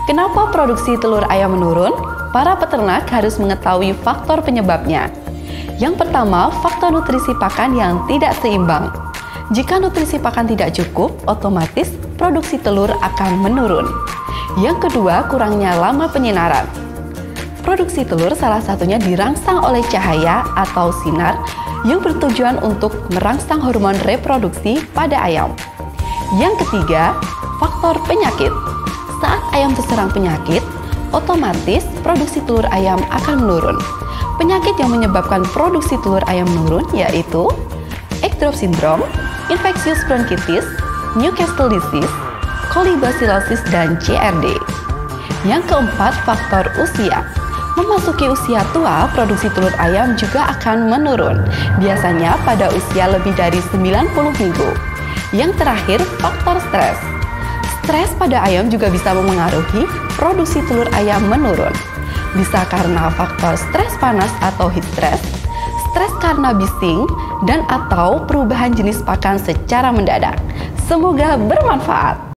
Kenapa produksi telur ayam menurun? Para peternak harus mengetahui faktor penyebabnya. Yang pertama, faktor nutrisi pakan yang tidak seimbang. Jika nutrisi pakan tidak cukup, otomatis produksi telur akan menurun. Yang kedua, kurangnya lama penyinaran. Produksi telur salah satunya dirangsang oleh cahaya atau sinar yang bertujuan untuk merangsang hormon reproduksi pada ayam. Yang ketiga, faktor penyakit. Saat ayam terserang penyakit, otomatis produksi telur ayam akan menurun. Penyakit yang menyebabkan produksi telur ayam menurun yaitu egg drop syndrome, infectious bronchitis, Newcastle disease, colibacillosis, dan CRD. Yang keempat, faktor usia. Memasuki usia tua, produksi telur ayam juga akan menurun, biasanya pada usia lebih dari 90 minggu. Yang terakhir, faktor stres. Stres pada ayam juga bisa memengaruhi produksi telur ayam menurun. Bisa karena faktor stres panas atau heat stress, stres karena bising, dan atau perubahan jenis pakan secara mendadak. Semoga bermanfaat.